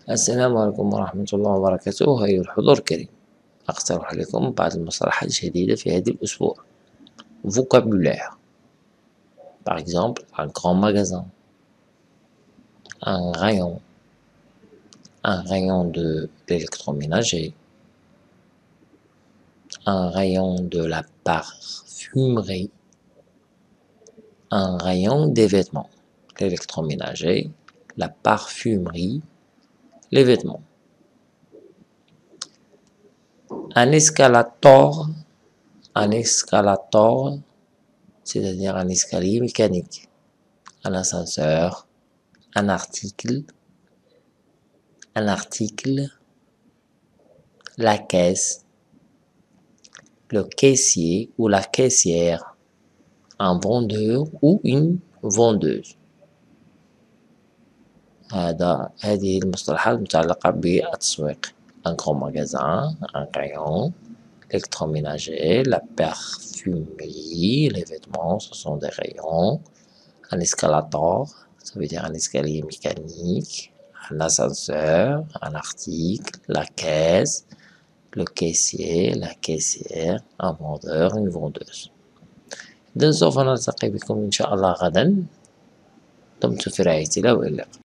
السلام عليكم ورحمة الله وبركاته. أيها الحضور الكريم، أقترح عليكم بعض المصطلحات الجديدة في هذا الأسبوع. vocabulaire. Par exemple, un grand magasin, un rayon de l'électroménager, un rayon de la parfumerie, un rayon des vêtements, l'électroménager, la parfumerie, les vêtements. Un escalator, c'est-à-dire un escalier mécanique, un ascenseur, un article, la caisse, le caissier ou la caissière, un vendeur ou une vendeuse. هذه المصطلحات المتعلقة بالتسويق. Un grand magasin, un rayon, l'électroménager, la parfumerie, les vêtements, ce sont des rayons. Un escalator, ça veut dire un escalier mécanique. Un ascenseur, un article, la caisse, le caissier, la caissière, un vendeur, une vendeuse. إذن سوف نلتقي بكم إن شاء الله غدا. دمتم في رعاية الله وإلى اللقاء.